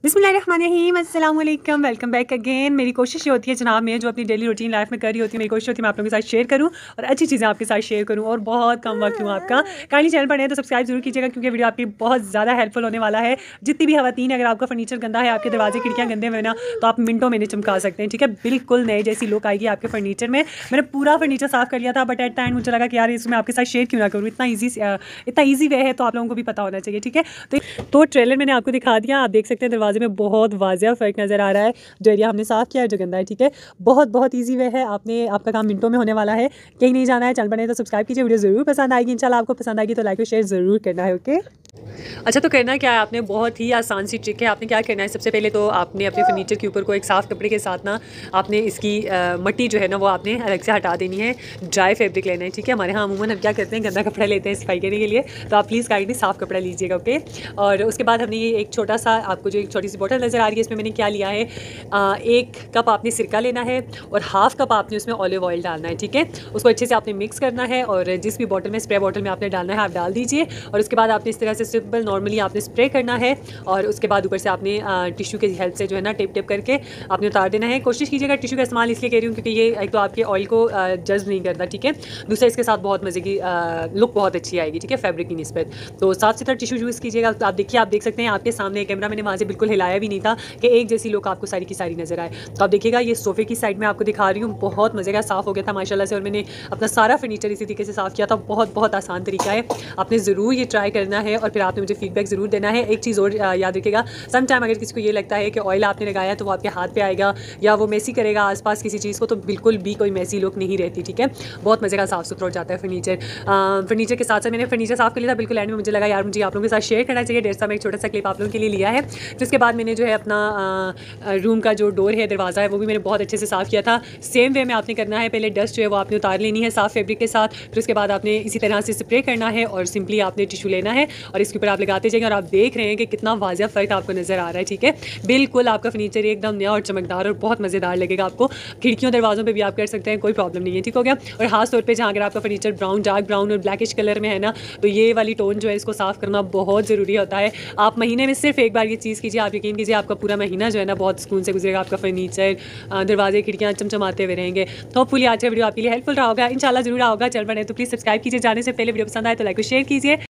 बिस्मिल्लाहिर्रहमानिर्रहीम, अस्सलाम वालेकुम, वेलकम बैक अगेन। मेरी कोशिश ये होती है जनाब, मैं जो अपनी डेली रूटीन लाइफ में कर रही होती है, मेरी कोशिश होती है मैं आप लोगों के साथ शेयर करूँ और अच्छी चीज़ें आपके साथ शेयर करूँ और बहुत कम वक्त लूँ आपका। काइंडली चैनल पर नए तो सब्सक्राइब जरूर कीजिएगा क्योंकि वीडियो आपकी बहुत ज़्यादा हेल्पफुल होने वाला है। जितनी भी खवातीन, अगर आपका फर्नीचर गंदा है, आपके दरवाजे खिड़कियाँ गंदे हुए ना, तो आप मिनटों में चमका सकते हैं। ठीक है, बिल्कुल नए जैसी लुक आएगी आपके फर्नीचर में। मैंने पूरा फर्नीचर साफ़ कर लिया था, बट एट द एंड मुझे लगा कि यार इसमें आपके साथ शेयर क्यों ना करूँ। इतना ईजी वे है तो आप लोगों को भी पता होना चाहिए। ठीक है, तो ट्रेलर मैंने आपको दिखा दिया। आप देख सकते हैं दरवाजे में बहुत वाज़िया फ़र्क नज़र आ रहा है, जो एरिया हमने साफ़ किया है, जो गंदा है। ठीक है, बहुत ईजी वे है, आपका काम मिनटों में होने वाला है। कहीं नहीं जाना है, चैनल बने तो सब्सक्राइब कीजिए। वीडियो ज़रूर पसंद आएगी, इंशाल्लाह आपको पसंद आएगी तो लाइक और शेयर ज़रूर करना है। ओके, अच्छा तो करना क्या है आपने, बहुत ही आसान सी ट्रिक है। आपने क्या करना है, सबसे पहले तो आपने अपने फर्नीचर के ऊपर को एक साफ़ कपड़े के साथ ना आपने इसकी मट्टी जो है ना वो आपने अलग से हटा देनी है। ड्राई फैब्रिक लेना है। ठीक है, हमारे यहाँ अमूमन हम क्या करते हैं, गंदा कपड़ा लेते हैं सफाई करने के लिए, तो आप प्लीज़ काइंडली साफ़ कपड़ा लीजिएगा। ओके, और उसके बाद हमने ये एक छोटा सा, आपको जो एक छोटी सी बोतल नज़र आ रही है, इसमें मैंने क्या लिया है, 1 कप आपने सिरका लेना है और हाफ़ कप आपने उसमें ऑलिव ऑयल डालना है। ठीक है, उसको अच्छे से आपने मिक्स करना है और जिस भी बोतल में, स्प्रे बोतल में आपने डालना है आप डाल दीजिए। और उसके बाद आपने इस तरह से सिंपल नॉर्मली आपने स्प्रे करना है और उसके बाद ऊपर से आपने टिश्यू की हेल्प से जो है ना टिप टिप करके आपने उतार देना है। कोशिश कीजिएगा, टिश्यू का इस्तेमाल इसलिए कर रही हूँ क्योंकि ये एक तो आपके ऑयल को जज्ब नहीं करता। ठीक है, दूसरा इसके साथ बहुत मज़े की लुक बहुत अच्छी आएगी। ठीक है, फैब्रिक की निस्बत, तो साफ सुथरा टिश्यू यूज़ कीजिएगा। तो आप देखिए, आप देख सकते हैं आपके सामने कैमरा, मैंने वहाँ से बिल्कुल हिलाया भी नहीं था कि एक जैसी लुक आपको सारी की सारी नजर आए। तो आप देखिएगा, ये सोफे की साइड में आपको दिखा रही हूँ, बहुत मज़े का साफ़ हो गया था माशाल्लाह से, और मैंने अपना सारा फर्नीचर इसी तरीके से साफ़ किया था। बहुत आसान तरीका है, आपने ज़रूर ये ट्राई करना है और फिर आपने मुझे फीडबैक ज़रूर देना है। एक चीज़ और याद रखिएगा, सम टाइम अगर किसी को ये लगता है कि ऑयल आपने लगाया तो वो आपके हाथ पे आएगा या वो मेसी करेगा आसपास किसी चीज़ को, तो बिल्कुल भी कोई मेसी लुक नहीं रहती। ठीक है, बहुत मज़े का साफ़ सुथरा हो जाता है फर्नीचर। फर्नीचर के साथ साथ मैंने फर्नीचर साफ़ कर लिया था, बिल्कुल एंड में मुझे लगा यार मुझे आप लोगों के साथ शेयर करना चाहिए। डेढ़ सा मैं एक छोटा सा क्लिप आप लोगों के लिए लिया है। फिर उसके बाद मैंने जो है अपना रूम का जो डोर है, दरवाज़ा है, वो भी मैंने बहुत अच्छे से साफ़ किया था। सेम वे में आपने करना है, पहले डस्ट जो है वो आपने उतार लेनी है साफ़ फैब्रिक के साथ। फिर उसके बाद आपने इसी तरह से स्प्रे करना है और सिंपली आपने टिश्यू लेना है और इसके ऊपर आप लगाते जाएंगे और आप देख रहे हैं कि कितना वाज़िया फ़र्क आपको नज़र आ रहा है। ठीक है, बिल्कुल आपका फर्नीचर एकदम नया और चमकदार और बहुत मज़ेदार लगेगा आपको। खिड़कियों दरवाज़ों पे भी आप कर सकते हैं, कोई प्रॉब्लम नहीं है। ठीक हो गया, और ख़ास तौर पे जहाँ अगर आपका फर्नीचर ब्राउन, डार्क ब्राउन और ब्लैकिश कलर में है ना, तो ये वाली टोन जो है इसको साफ़ करना बहुत ज़रूरी होता है। आप महीने में सिर्फ एक बार ये चीज़ कीजिए, आप यकीन कीजिए आपका पूरा महीना जो है ना बहुत सुकून से गुजरेगा। आपका फर्नीचर, दरवाजे, खिड़कियाँ चमचमाते हुए रहेंगे। तो होपफुली आज का वीडियो आपके लिए हेल्पफुल रहा होगा, इंशाल्लाह ज़रूर रहा होगा। चल बने तो प्लीज़ सब्सक्राइब कीजिए जाने से पहले। वीडियो पसंद आए तो लाइक और शेयर कीजिए।